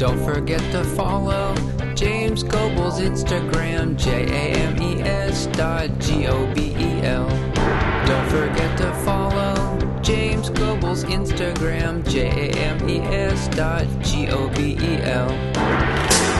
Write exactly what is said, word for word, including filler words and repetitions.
Don't forget to follow James Gobel's Instagram, J A M E S dot G O B E L. Don't forget to follow James Gobel's Instagram, J A M E S dot G O B E L.